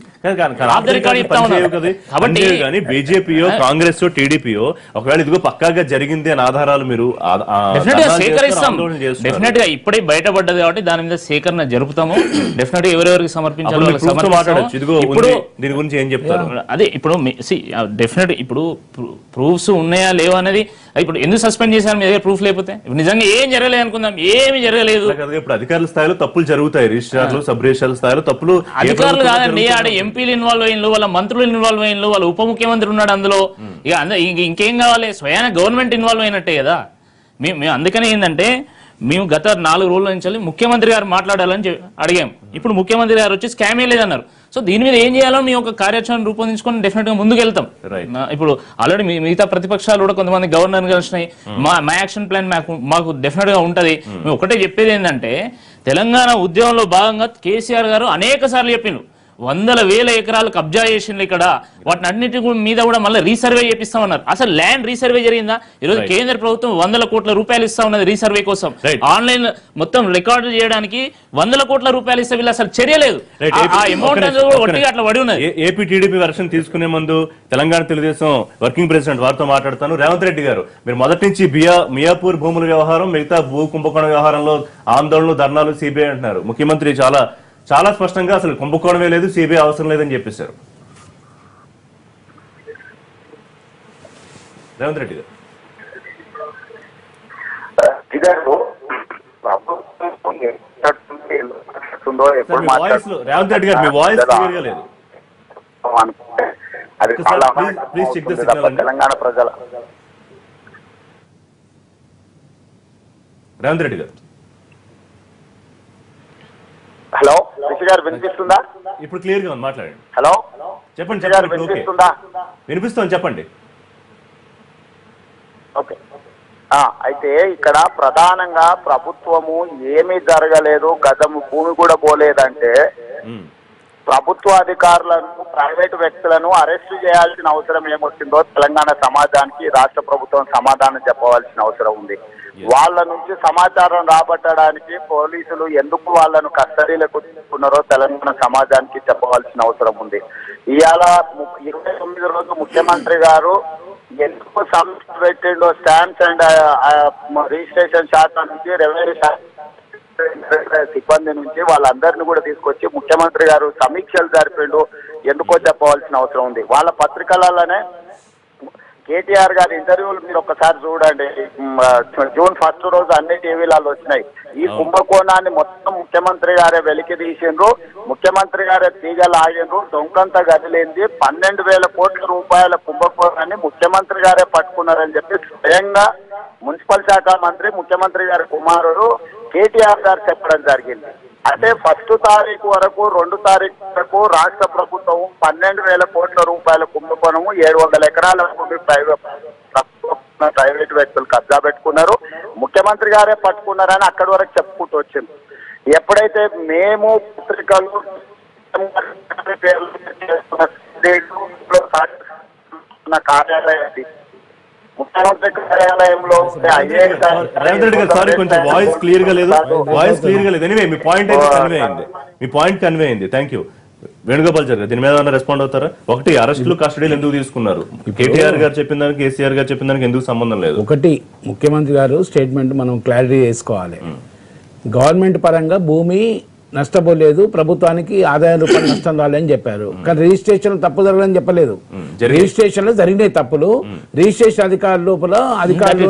కాబట్టి బీజేపీయో కాంగ్రెస్ టీడీపీయో ఒకవేళ ఇదిగో పక్కాగా జరిగింది అని ఆధారాలు మీరు సేకరిస్తాం. డెఫినెట్ గా ఇప్పుడే బయటపడ్డది కాబట్టి దాని మీద సేకరణ జరుపుతాము. డెఫినెట్ గా ఎవరెవరికి సమర్పించాలో దీని గురించి ఏం చెప్తారు అదే ఇప్పుడు డెఫినెట్ ఇప్పుడు ప్రూఫ్స్ ఉన్నాయా లేవా అనేది ఇప్పుడు ఎందుకు సస్పెండ్ చేశారు మీ దగ్గర ప్రూఫ్ లేకపోతే నిజంగా ఏం జరగలేదు అనుకుందాం, ఏమి జరగలేదు. ఇప్పుడు అధికారుల స్థాయిలో తప్పులు జరుగుతాయి, రిజిస్ట్రార్లు సబ్ రిజిస్ట్రార్ల స్థాయిలో తప్పులు. అధికారులు కాదండి, ఆడ ఎంపీలు ఇన్వాల్వ్ అయ్యిండ్రు, వాళ్ళ మంత్రులు ఇన్వాల్వ్ అయ్యిండ్రు, వాళ్ళ ఉప ముఖ్యమంత్రి ఉన్నాడు అందులో. ఇక ఇంకేం కావాలి, స్వయాన గవర్నమెంట్ ఇన్వాల్వ్ అయినట్టే కదా. మేము మేము అందుకనే ఏంటంటే మేము గత నాలుగు రోజుల నుంచి ముఖ్యమంత్రి గారు మాట్లాడాలని అడిగాం. ఇప్పుడు ముఖ్యమంత్రి గారు వచ్చి స్కామే లేదన్నారు. సో దీని మీద ఏం చేయాలో మేము ఒక కార్యాచరణ రూపొందించుకొని డెఫినెట్ గా ముందుకు వెళ్తాం. ఇప్పుడు ఆల్రెడీ మిగతా ప్రతిపక్షాలు కూడా కొంతమంది గవర్నర్ కలిసినాయి. మా మా యాక్షన్ ప్లాన్ మాకు మాకు డెఫినెట్ గా ఉంటది. మేము ఒకటే చెప్పేది ఏంటంటే తెలంగాణ ఉద్యమంలో భాగంగా కేసీఆర్ గారు అనేక సార్లు చెప్పిండ్రు వందల వేల ఎకరాలు కబ్జా చేసిండ్రు ఇక్కడ, వాటిని అన్నిటి మీద కూడా మళ్ళీ రీసర్వే చేపిస్తామన్నారు. అసలు ల్యాండ్ రీసర్వే జరిగిందా? ఈరోజు కేంద్ర ప్రభుత్వం వందల కోట్ల రూపాయలు ఇస్తా ఉన్నది రీసర్వే కోసం. ఆన్లైన్ మొత్తం రికార్డు చేయడానికి వందల కోట్ల రూపాయలు ఇస్తే వీళ్ళు అసలు చర్య లేదు. ఆ అమౌంట్ ఒట్టిగా అట్లా పడి ఉన్నది. ఏపీ టీడీపీ వర్షన్ తీసుకునే ముందు తెలంగాణ తెలుగుదేశం వర్కింగ్ ప్రెసిడెంట్ వారితో మాట్లాడతాను. రేవంత్ రెడ్డి గారు, మీరు మొదటి నుంచి బియా మియాపూర్ భూముల వ్యవహారం, మిగతా భూ కుంభకోణ వ్యవహారంలో ఆందోళనలు, ధర్నాలు, సిబిఐ అంటున్నారు. ముఖ్యమంత్రి చాలా చాలా స్పష్టంగా అసలు కుంభకోణమే లేదు, సిబిఐ అవసరం లేదని చెప్పేశారు. రేవంత్ రెడ్డి గారు రేవంత్ రెడ్డి గారు మీ వాయిస్ క్లియర్ గా లేదు. తెలంగాణ ప్రజల రేవంత్ రెడ్డి గారు హలో రిషి గారు వినిపిస్తుందా? ఇప్పుడు క్లియర్ గా ఉంది, మాట్లాడండి. హలో చెప్పండి చెప్పండి వినిపిస్తుందా? వినిపిస్తుంది చెప్పండి. ఓకే, అయితే ఇక్కడ ప్రధానంగా ప్రభుత్వము ఏమీ జరగలేదు, గతము భూమి కూడా పోలేదంటే ప్రభుత్వ అధికారులను ప్రైవేటు వ్యక్తులను అరెస్టు చేయాల్సిన అవసరం ఏమొచ్చిందో తెలంగాణ సమాజానికి రాష్ట్ర ప్రభుత్వం సమాధానం చెప్పవలసిన అవసరం ఉంది. వాళ్ళ నుంచి సమాచారం రాబట్టడానికి పోలీసులు ఎందుకు వాళ్ళను కస్టడీలకు తీసుకున్నారో తెలంగాణ సమాజానికి చెప్పవలసిన అవసరం ఉంది. ఇవాళ ఇరవై తొమ్మిది రోజు ముఖ్యమంత్రి గారు ఎందుకు సమస్య పెట్టిండో స్టాంప్స్ అండ్ రిజిస్ట్రేషన్ శాఖ నుంచి రెవెన్యూ శాఖ సిబ్బంది నుంచి వాళ్ళందరినీ కూడా తీసుకొచ్చి ముఖ్యమంత్రి గారు సమీక్షలు జరిపిండు ఎందుకో చెప్పవలసిన అవసరం ఉంది. వాళ్ళ పత్రికలలోనే కేటీఆర్ గారి ఇంటర్వ్యూలు మీరు ఒక్కసారి చూడండి. జూన్ ఫస్ట్ రోజు అన్ని టీవీలలో వచ్చినాయి. ఈ కుంభకోణాన్ని మొత్తం ముఖ్యమంత్రి గారే వెలికి తీసిండ్రు, ముఖ్యమంత్రి గారే తీగలు ఆగిండ్రు, దొంగంత గదిలేంది పన్నెండు వేల కోట్ల రూపాయల కుంభకోణాన్ని ముఖ్యమంత్రి గారే పట్టుకున్నారని చెప్పి స్వయంగా మున్సిపల్ శాఖ మంత్రి ముఖ్యమంత్రి గారి కుమారుడు కేటీఆర్ గారు చెప్పడం జరిగింది. అంటే ఫస్ట్ తారీఖు వరకు రెండు తారీఖు వరకు రాష్ట్ర ప్రభుత్వం పన్నెండు వేల కోట్ల రూపాయల కుంభకోణము ఏడు వందల ఎకరాల భూమి ప్రైవేట్ వ్యక్తులు కబ్జా పెట్టుకున్నారు, ముఖ్యమంత్రి గారే పట్టుకున్నారని అక్కడి వరకు చెప్పుకుంటూ వచ్చింది. ఎప్పుడైతే మేము పత్రికలు కార్యాలయాన్ని ముఖ్యమంత్రి కార్యాలయంలో రేవంత్ రెడ్డి గారు సారీ కొంచెం వాయిస్ క్లియర్ గా లేదు వాయిస్ క్లియర్ గా లేదు ఎనివే మీ పాయింట్ అయితే కన్వే అయింది మీ పాయింట్ కన్వే అయింది థ్యాంక్ యూ. వేణుగోపాల్ గారు దీని మీద రెస్పాండ్ అవుతారా? ఒకటి అరెస్టులు కస్టడీలు ఎందుకు తీసుకున్నారు? కేటీఆర్ గారు చెప్పిన దానికి కేసీఆర్ గారు చెప్పిన దానికి ఎందుకు సంబంధం లేదు? ఒకటి ముఖ్యమంత్రి గారు స్టేట్మెంట్ మనం క్లారిటీ చేసుకోవాలి. గవర్నమెంట్ పరంగా భూమి నష్టపోలేదు, ప్రభుత్వానికి ఆదాయం రూపాయలు నష్టం రాలేదని చెప్పారు. కానీ రిజిస్ట్రేషన్ తప్పు జరగదని చెప్పలేదు. రిజిస్ట్రేషన్ లో జరిగినాయి తప్పులు, రిజిస్ట్రేషన్ అధికారుల లోపల అధికారులు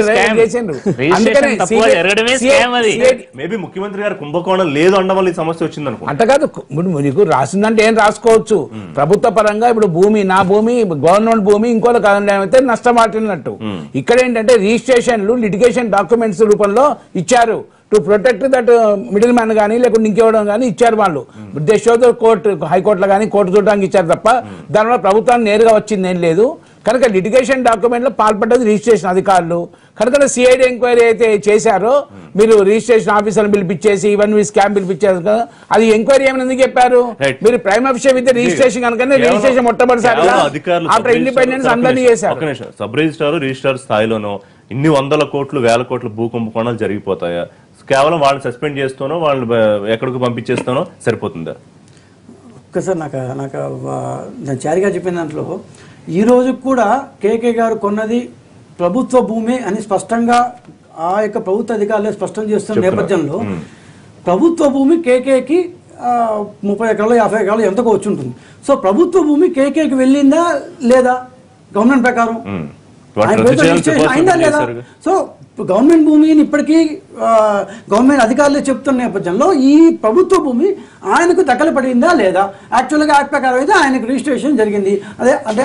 ముఖ్యమంత్రి గారు కుంభకోణం లేదు అనడం వల్ల ఈ సమస్య వచ్చింది అనుకో. అంట కాదు, నీకు రాసిందంటే ఏం రాసుకోవచ్చు. ప్రభుత్వ పరంగా ఇప్పుడు భూమి నా భూమి గవర్నమెంట్ భూమి ఇంకోటి అయితే నష్టం మాట్లాడినట్టు. ఇక్కడ ఏంటంటే రిజిస్ట్రేషన్లు లిటిగేషన్ డాక్యుమెంట్స్ రూపంలో ఇచ్చారు to protect that middle man కానీ లేకుంటే ఇంకేవడం కానీ ఇచ్చారు వాళ్ళు. దేశోతో కోర్టు హైకోర్టులో కానీ కోర్టు చూడడానికి ఇచ్చారు తప్ప దానివల్ల ప్రభుత్వానికి నేరుగా వచ్చింది ఏం లేదు. కనుక లిటిగేషన్ డాక్యుమెంట్ లో పాల్పడ్డది రిజిస్ట్రేషన్ అధికారులు. కనుక సిఐడి ఎంక్వైరీ అయితే చేశారో మీరు రిజిస్ట్రేషన్ ఆఫీసర్లు పిలిపించేసి ఇవన్నీ స్కామ్ పిలిపించారు కదా, అది ఎంక్వైరీ ఏమైనా ఎందుకు చెప్పారు? మీరు ప్రైమ్ ఆఫీసర్ విత్ రిజిస్ట్రేషన్ కనుక రిజిస్ట్రేషన్ మొట్టమొదటిసారి ఆఫ్టర్ ఇండిపెండెన్స్ అందరినీ చేశారు. సబ్ రిజిస్ట్రార్ రిజిస్ట్రార్ స్థాయిలోనో ఇన్ని వందల కోట్లు వేల కోట్ల భూ కుంభకోణాలు జరిగిపోతాయా? కేవలం వాళ్ళని సస్పెండ్ చేస్తానో వాళ్ళు ఎక్కడికి పంపించేస్తానో సరిపోతుందా? ఒక్కసారి నాకు నాకు చారిగా చెప్పిన దాంట్లో ఈ రోజు కూడా కేకే గారు కొన్నది ప్రభుత్వ భూమి అని స్పష్టంగా ఆ యొక్క ప్రభుత్వ అధికారులే స్పష్టం చేస్తున్న నేపథ్యంలో ప్రభుత్వ భూమి కేకేకి ముప్పై ఎకరాలు యాభై ఎకరాలు ఎంతకు వచ్చి ఉంటుంది. సో ప్రభుత్వ భూమి కేకేకి వెళ్ళిందా లేదా గవర్నమెంట్ ప్రకారం అయిందా లేదా? సో గవర్నమెంట్ భూమిని ఇప్పటికీ గవర్నమెంట్ అధికారులు చెప్తున్న నేపథ్యంలో ఈ ప్రభుత్వ భూమి ఆయనకు దక్కలు పడిందా లేదా? యాక్చువల్గా యాక్ట్ ప్రకారం అయితే ఆయనకు రిజిస్ట్రేషన్ జరిగింది. అదే అంటే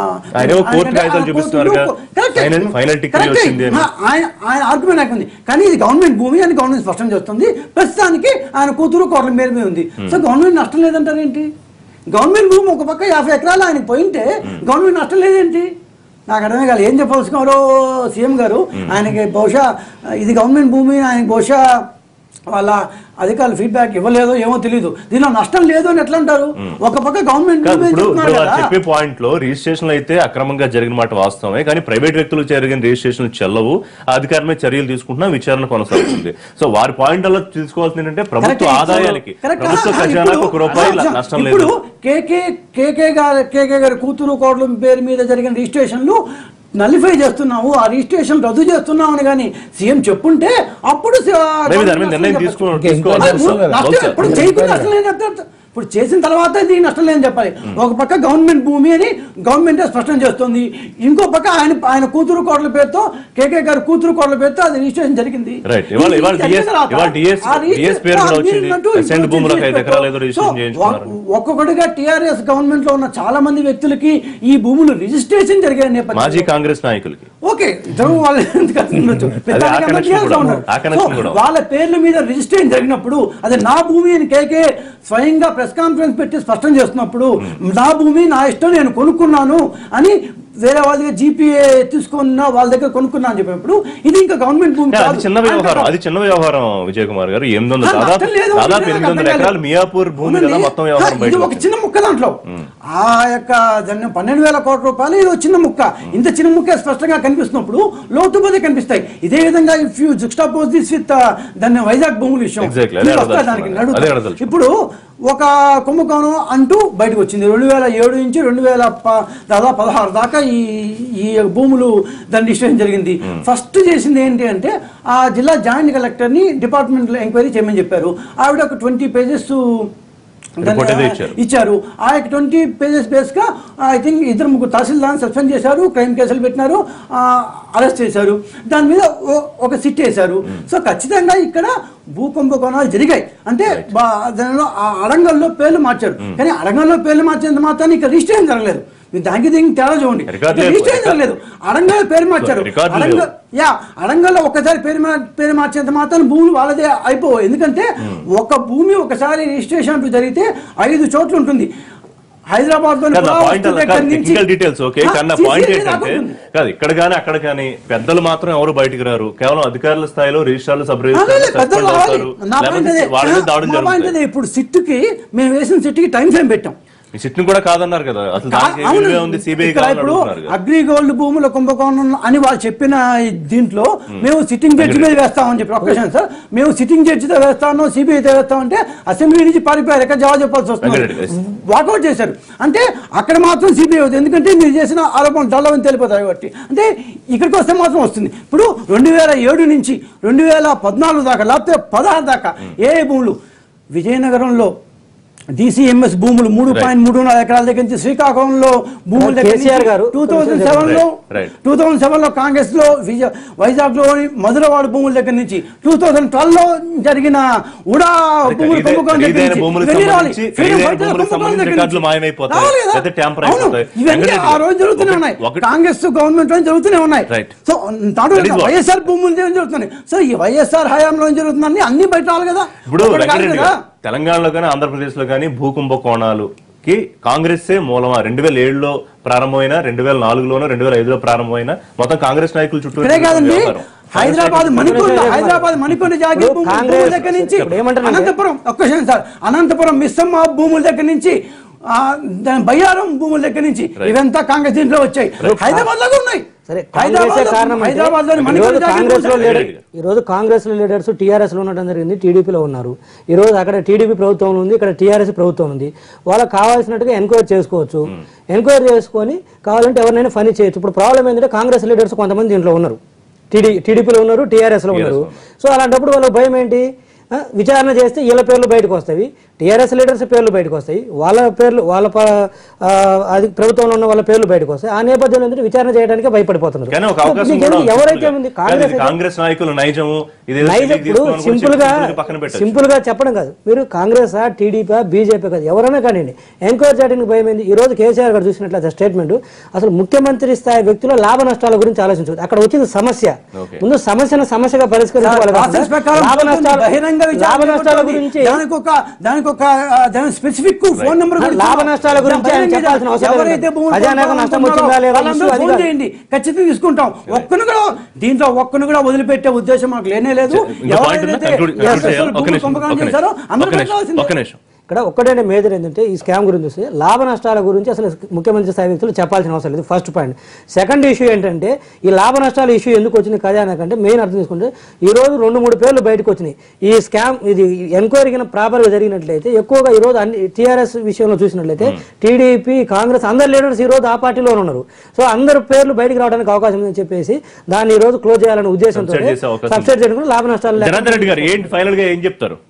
ఆయన ఆర్గ్యుమెంట్ నాకు ఉంది, కానీ ఇది గవర్నమెంట్ భూమి అని గవర్నమెంట్ స్పష్టం చేస్తుంది. ప్రస్తుతానికి ఆయన కూతురు కోట్ల మేర మీద ఉంది. సో గవర్నమెంట్ నష్టం లేదంటారు ఏంటి? గవర్నమెంట్ భూమి ఒక పక్క యాభై ఎకరాలు ఆయనకు పోయింటే గవర్నమెంట్ నష్టం లేదేంటి? నాకు అర్థమే కాదు ఏం చెప్పవలసినారో సీఎం గారు. ఆయనకి బహుశా ఇది గవర్నమెంట్ భూమి, ఆయనకి బహుశా వాళ్ళ అధికారులు ఫీడ్బ్యాక్ ఇవ్వలేదో ఏమో తెలియదు. దీనిలో నష్టం లేదు అని ఎట్లా అంటారు? ఒక పక్క గవర్నమెంట్ చెప్పే పాయింట్ లో రిజిస్ట్రేషన్ అయితే అక్రమంగా జరిగిన మాట వాస్తవమే, కానీ ప్రైవేట్ వ్యక్తులు జరిగిన రిజిస్ట్రేషన్ చెల్లవు, అధికారమే చర్యలు తీసుకుంటున్నా విచారణ కొనసాగుతుంది. సో వారి పాయింట్ లో తీసుకోవాల్సింది ఏంటంటే ప్రభుత్వ ఆదాయానికి ప్రభుత్వ ఖజానాకు ఒక రూపాయి నష్టం లేదు. కేకే కేకే గారి కేకే గారి కూతురు కోట్ల పేరు మీద జరిగిన రిజిస్ట్రేషన్లు నలిఫై చేస్తున్నాము, ఆ రిజిస్ట్రేషన్ రద్దు చేస్తున్నాము అని కానీ సీఎం చెప్పుంటే అప్పుడు ఇప్పుడు చేసిన తర్వాత దీనికి నష్టం లేదని చెప్పాలి. ఒక పక్క గవర్నమెంట్ భూమి అని గవర్నమెంట్ స్పష్టం చేస్తుంది, ఇంకో పక్క ఆయన ఆయన కూతురు కోట్ల పేరుతో కేకే గారి కూతురు కోట్ల పేరుతో అది రిజిస్ట్రేషన్ జరిగింది. ఒక్కొక్కటిగా టీఆర్ఎస్ గవర్నమెంట్ లో ఉన్న చాలా మంది వ్యక్తులకి ఈ భూములు రిజిస్ట్రేషన్ జరిగే నేపథ్యం మాజీ కాంగ్రెస్ నాయకులకి ఓకే ఇద్దరు వాళ్ళ పేర్ల మీద రిజిస్ట్రేషన్ జరిగినప్పుడు అది నా భూమి అని కేకే స్వయంగా ప్రెస్ కాన్ఫరెన్స్ పెట్టి స్పష్టం చేస్తున్నప్పుడు నా భూమి నా ఇష్టం నేను కొనుక్కున్నాను అని వేరే వాళ్ళ దగ్గర జీపీఏ తీసుకున్నా వాళ్ళ దగ్గర కొనుక్కున్నా అని చెప్పినప్పుడు ఇది ఇంకా గవర్నమెంట్ భూమి అది చిన్న వ్యవహారం అది చిన్న వ్యవహారం విజయ్ కుమార్ గారు ఎనిమిది వందల దాదాపు దాదాపు ఎనిమిది వందల ఎకరాలు మియాపూర్ భూమి కదా మొత్తం వ్యవహారం ఇది ఒక చిన్న ముక్క దాంట్లో ఆ యొక్క దాన్ని పన్నెండు వేల కోట్ల రూపాయలు ఇది ఒక చిన్న ముక్క ఇంత చిన్న ముక్క స్పష్టంగా కనిపిస్తున్నప్పుడు లోతుపోతే కనిపిస్తాయి ఇదే విధంగా if you juxtapose this with దాన్ని వైజాగ్ భూముల విషయం దానికి ఇప్పుడు ఒక కుంభకోణం అంటూ బయటకు వచ్చింది రెండు వేల ఏడు నుంచి రెండు వేల దాదాపు పదహారు దాకా ఈ ఈ భూములు దాన్ని డిస్ట్రిక్షన్ జరిగింది ఫస్ట్ చేసింది ఏంటి అంటే ఆ జిల్లా జాయింట్ కలెక్టర్ని డిపార్ట్మెంట్ ఎంక్వైరీ చేయమని చెప్పారు ఆవిడ ఒక ట్వంటీ పేజెస్ ఇచ్చారు ఆ యొక్క ట్వంటీ పేజెస్ బేస్ గా ఐ థింక్ ఇద్దరు ముగ్గురు తహసీల్దార్ సస్పెండ్ చేశారు క్రైమ్ కేసులు పెట్టినారు అరెస్ట్ చేశారు దాని మీద ఒక సిట్ వేశారు సో ఖచ్చితంగా ఇక్కడ భూ కుంభకోణాలు జరిగాయి అంటే దానిలో ఆ అడంగల్లో పేర్లు మార్చారు కానీ అడంగల్లో పేర్లు మార్చేంత మాత్రాన్ని ఇక్కడ రిజిస్ట్రేషన్ జరగలేదు మీరు దానికి దీనికి తేడా చూడండి రిజిస్ట్రేషన్ జరగలేదు అడంగల్లో పేరు మార్చారు అడంగల్ యా అడంగల్లో ఒకసారి పేరు పేరు మార్చేంత మాత్రం భూములు వాళ్ళదే అయిపోవు ఎందుకంటే ఒక భూమి ఒకసారి రిజిస్ట్రేషన్ అంటూ జరిగితే ఐదు చోట్ల ఉంటుంది హైదరాబాద్ డీటెయిల్స్ ఓకే కన్నా పాయింట్ ఏంటంటే కాదు ఇక్కడ కానీ అక్కడ కానీ పెద్దలు మాత్రం ఎవరు బయటకు రారు కేవలం అధికారుల స్థాయిలో రిజిస్ట్రార్లు సబ్ రిజిస్ట్రార్లు ఇప్పుడు సిట్టుకి మేము వేసిన సిట్టుకి టైం ఫ్రేమ్ పెట్టాం సిట్ కూడా కాదన్నారు కదా ఇప్పుడు అగ్రిగోల్డ్ భూముల కుంభకోణం అని వాళ్ళు చెప్పిన దీంట్లో మేము సిట్టింగ్ జడ్జి మీద వేస్తామని చెప్పి ఒక్క సార్ మేము సిట్టింగ్ జడ్జితో వేస్తామో సిబిఐతో వేస్తామంటే అసెంబ్లీ నుంచి పారిపోయారు ఎక్కడ జవాబు చెప్పాల్సి వస్తుంది వాకౌట్ చేశారు అంటే అక్కడ మాత్రం సిబిఐ అవుతుంది ఎందుకంటే మీరు చేసిన ఆరోపణ డల్లవని తెలిపోతాయి కాబట్టి అంటే ఇక్కడికి వస్తే మాత్రం వస్తుంది ఇప్పుడు రెండు వేల ఏడు నుంచి రెండు వేల పద్నాలుగు దాకా లేకపోతే పదహారు దాకా ఏ భూములు విజయనగరంలో డిసిఎంఎస్ భూములు మూడు పాయింట్ మూడున్నర ఎకరాల దగ్గర నుంచి శ్రీకాకుళంలో భూములు KCR garu two thousand seven లో టూ థౌసండ్ సెవెన్ లో కాంగ్రెస్ లో వైజాగ్ లోని మధురవాడ భూముల దగ్గర నుంచి టూ థౌసండ్ ట్వెల్వ్ లో జరిగిన ఉడా భూముల కుంభకోణం ఇవన్నీ ఆ రోజు జరుగుతూనే ఉన్నాయి కాంగ్రెస్ గవర్నమెంట్ లో జరుగుతూనే ఉన్నాయి సో వైఎస్ఆర్ భూములు జరుగుతున్నాయి సో ఈ వైఎస్ఆర్ హయాంలో జరుగుతుందని అన్ని బయట రావాలి కదా తెలంగాణలో కానీ ఆంధ్రప్రదేశ్ లో కానీ భూ కుంభకోణాలుకి కాంగ్రెస్ మూలమా రెండు వేల ఏడులో ప్రారంభమైన రెండు వేల నాలుగులోనో రెండు వేల ఐదులో ప్రారంభమైన మొత్తం కాంగ్రెస్ నాయకులు చుట్టూ కాదండి హైదరాబాద్ మణికొండ హైదరాబాద్ మణికొండ జాగి భూముల దగ్గర నుంచి అనంతపురం ఒక్క సార్ అనంతపురం మిస్సమ్మ భూముల దగ్గర నుంచి బయ్యారం భూముల దగ్గర నుంచి ఇవంతా కాంగ్రెస్ దీంట్లో వచ్చాయి హైదరాబాద్ లాగా ఉన్నాయి ఈ రోజు కాంగ్రెస్ లో లీడర్స్ టీఆర్ఎస్ లో ఉండడం జరిగింది టీడీపీలో ఉన్నారు ఈ రోజు అక్కడ టీడీపీ ప్రభుత్వం ఉంది ఇక్కడ టీఆర్ఎస్ ప్రభుత్వం ఉంది వాళ్ళకి కావాల్సినట్టుగా ఎంక్వైరీ చేసుకోవచ్చు ఎంక్వైరీ చేసుకొని కావాలంటే ఎవరినైనా ఫనీ చేయొచ్చు ఇప్పుడు ప్రాబ్లం ఏంటంటే కాంగ్రెస్ లీడర్స్ కొంతమంది దీంట్లో ఉన్నారు టీడీ టీడీపీలో ఉన్నారు టీఆర్ఎస్ లో ఉన్నారు సో అలాంటప్పుడు వాళ్ళ భయం ఏంటి విచారణ చేస్తే వీళ్ళ పేర్లు బయటకు వస్తాయి టీఆర్ఎస్ లీడర్స్ పేర్లు బయటకు వస్తాయి వాళ్ళ పేర్లు వాళ్ళ అది ప్రభుత్వంలో ఉన్న వాళ్ళ పేర్లు బయటకు వస్తాయి ఆ నేపథ్యంలో ఏంటంటే విచారణ చేయడానికి భయపడిపోతున్నారు ఎవరైతే ఉంది కాంగ్రెస్ నాయకులు సింపుల్ గా సింపుల్ గా చెప్పడం కాదు మీరు కాంగ్రెస్ టీడీపీ బీజేపీ కాదు ఎవరైనా కానీ ఎంక్వైరీ చేయడానికి భయం ఏంది ఈ రోజు కేసీఆర్ గారు చూసినట్లయితే స్టేట్మెంట్ అసలు ముఖ్యమంత్రి స్థాయి వ్యక్తులు లాభ నష్టాల గురించి ఆలోచించదు అక్కడ వచ్చింది సమస్య ముందు సమస్యను సమస్యగా పరిష్కరించుకోవాలి లాభ నష్టాలు లాభ నష్టాల గురించి దానికి ఒక స్పెసిఫిక్ ఫోన్ నెంబర్ లాభ నష్టాల గురించి చెప్పాల్సిన అవసరం చేయండి ఖచ్చితంగా తీసుకుంటాం ఒక్కను కూడా దీంట్లో ఒక్కను కూడా వదిలిపెట్టే ఉద్దేశం మాకు లేనే లేదు ఇక్కడ ఒక్కటే మేజర్ ఏంటంటే ఈ స్కామ్ గురించి చూస్తే లాభ నష్టాల గురించి అసలు ముఖ్యమంత్రి స్థాయి వ్యక్తులు చెప్పాల్సిన అవసరం లేదు ఫస్ట్ పాయింట్ సెకండ్ ఇష్యూ ఏంటంటే ఈ లాభ నష్టాల ఇష్యూ ఎందుకు వచ్చింది ఖజానా కంటే మెయిన్ అర్థం చేసుకుంటే ఈ రోజు రెండు మూడు పేర్లు బయటకు వచ్చినాయి ఈ స్కామ్ ఇది ఎంక్వైరీ ప్రాపర్గా జరిగినట్లయితే ఎక్కువగా ఈ రోజు అన్ని టీఆర్ఎస్ విషయంలో చూసినట్లయితే టీడీపీ కాంగ్రెస్ అందరు లీడర్స్ ఈ రోజు ఆ పార్టీలో ఉన్నారు సో అందరు పేర్లు బయటకు రావడానికి అవకాశం ఉందని చెప్పేసి దాన్ని ఈ రోజు క్లోజ్ చేయాలనే ఉద్దేశంతో సబ్సిడీ చేయడం లాభ నష్టాలు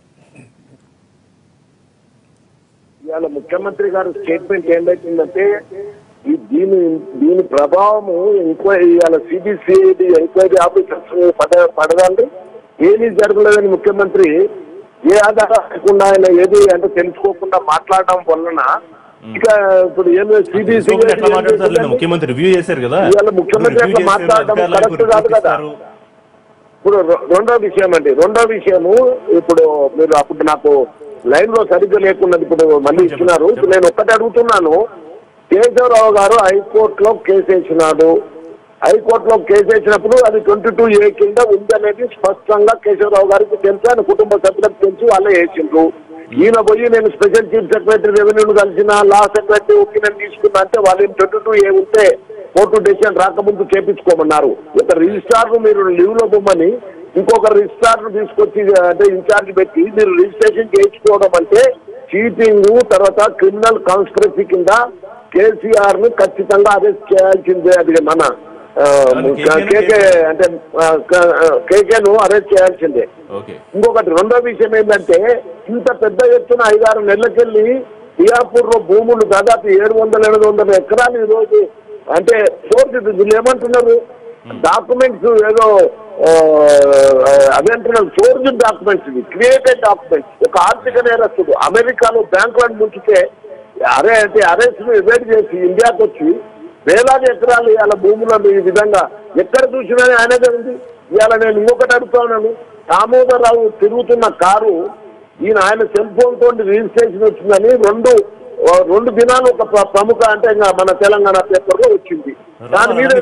ఇవాళ ముఖ్యమంత్రి గారు స్టేట్మెంట్ ఏంటంటే ఈ దీని దీని ప్రభావము ఎంక్వైరీ ఇవాళ సిబిసిఐడి ఎంక్వైరీ ఆఫీసర్స్ పడ పడదండి ఏమీ జరగలేదని ముఖ్యమంత్రి ఏ ఆధారం లేకుండా ఆయన ఏది అంటే తెలుసుకోకుండా మాట్లాడడం వలన ఇక ఇప్పుడు ఏమి సిబిసిఐడి ముఖ్యమంత్రి రివ్యూ చేశారు కదా ఇవాళ ముఖ్యమంత్రి అట్లా మాట్లాడడం కరెక్ట్ కాదు కదా ఇప్పుడు రెండో విషయం అండి రెండో విషయము ఇప్పుడు మీరు అప్పుడు నాకు లైన్ లో సరిగ్గా లేకున్నది ఇప్పుడు మళ్ళీ ఇచ్చినారు ఇప్పుడు నేను ఒక్కటి అడుగుతున్నాను కేశవరావు గారు హైకోర్టులో కేసు వేసినాడు. హైకోర్టులో కేసు వేసినప్పుడు అది ట్వంటీ టూ ఏ కింద ఉందనేది స్పష్టంగా కేశవరావు గారికి తెలుసు, ఆయన కుటుంబ సభ్యులకు తెలుసు, వాళ్ళే వేసిండ్రు. ఈయన పోయి నేను స్పెషల్ చీఫ్ సెక్రటరీ రెవెన్యూను కలిసిన, లా సెక్రటరీ ఒపీనియన్ తీసుకున్నా అంటే వాళ్ళు ట్వంటీ టూ ఏ ఉంటే కోర్టు డెసిషన్ రాకముందు చేపించుకోమన్నారు. ఒక రిజిస్ట్రార్ ను మీరు లీవ్ లో పొమ్మని ఇంకొక రిజిస్ట్రార్ ను తీసుకొచ్చి అంటే ఇన్ఛార్జ్ పెట్టి మీరు రిజిస్ట్రేషన్ చేయించుకోవడం అంటే చీటింగ్, తర్వాత క్రిమినల్ కాన్స్పిరసీ కింద కేసీఆర్ ను ఖచ్చితంగా అరెస్ట్ చేయాల్సిందే. అది మన కేకే అంటే కేకేను అరెస్ట్ చేయాల్సిందే. ఇంకొకటి రెండో విషయం ఏంటంటే ఇంత పెద్ద ఎత్తున ఐదారు నెలలకెళ్ళి మియాపూర్ లో భూములు దాదాపు ఏడు వందల ఎనిమిది వందల ఎకరాలు ఈ రోజు అంటే ఫోర్త్ వీళ్ళు ఏమంటున్నారు డాక్యుమెంట్స్ ఏదో అదేంటున్నారు ఫోర్జ్ డాక్యుమెంట్స్, ఇవి క్రియేటెడ్ డాక్యుమెంట్స్. ఒక ఆర్థిక నేరస్తుడు అమెరికాలో బ్యాంకులను ముంచితే అరే అంటే అరెస్ట్ ఎవేట్ చేసి ఇండియాకి వచ్చి వేలాది ఎకరాలు ఇవాళ భూములను ఈ విధంగా ఎక్కడ చూసినా ఆయనదే ఉంది. ఇవాళ నేను ఇంకొకటి అడుగుతా ఉన్నాను, దామోదరరావు తిరుగుతున్న కారు ఈయన ఆయన సెల్ ఫోన్ తోటి రిజిస్ట్రేషన్ వచ్చిందని రెండు రెండు దినాలు ఒక ప్రముఖ అంటే ఇంకా మన తెలంగాణ పేపర్ లో వచ్చింది. దాని మీద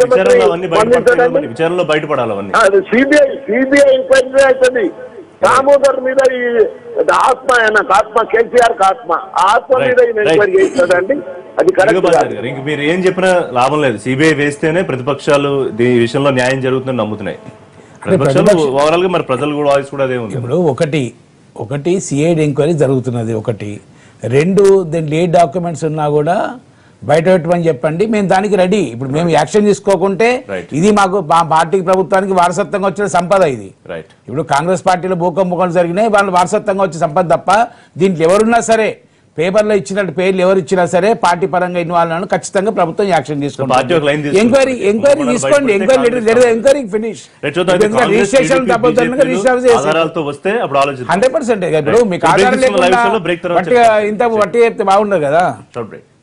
సిబిఐ సిబిఐ ఎంక్వైరీ అవుతుంది. దామోదర్ మీద ఈ ఆత్మ నాకు ఆత్మ కేసీఆర్ ఆత్మ ఆత్మ మీద ఎంక్వైరీ చేస్తాడండి. అది కరెక్ట్. మీరు ఏం చెప్పినా లాభం లేదు. సిబిఐ వేస్తేనే ప్రతిపక్షాలు ఈ విషయంలో న్యాయం జరుగుతుందని నమ్ముతున్నాయి. ప్రతిపక్షాలు ఓవరాల్ గా మరి ప్రజలు కూడా వాయిస్ కూడా అదే ఉంది. ఇప్పుడు ఒకటి ఒకటి సిఐడి ఎంక్వైరీ జరుగుతున్నది, ఒకటి రెండు దీంట్లో ఏ డాక్యుమెంట్స్ ఉన్నా కూడా బయట పెట్టమని చెప్పండి, మేము దానికి రెడీ. ఇప్పుడు మేము యాక్షన్ తీసుకోకుంటే ఇది మాకు మా పార్టీకి ప్రభుత్వానికి వారసత్వంగా వచ్చిన సంపద. ఇది ఇప్పుడు కాంగ్రెస్ పార్టీలో భూకంపకాలు జరిగినాయి, వాళ్ళు వారసత్వంగా వచ్చే సంపద తప్ప దీంట్లో ఎవరున్నా సరే పేపర్లో ఇచ్చినట్టు పేర్లు ఎవరు ఇచ్చినా సరే పార్టీ పరంగా ఇన్వాల్వ్ ఖచ్చితంగా ప్రభుత్వం యాక్షన్ తీసుకుంటుంది. ఎంక్వైరీ ఎంక్వైరీ తీసుకోండి, enquiry enquiry finish. Registration hundred percent. ఇప్పుడు మీకు ఆధారం లేకుండా ఇంత వట్టి చెప్తే బాగుండదు కదా.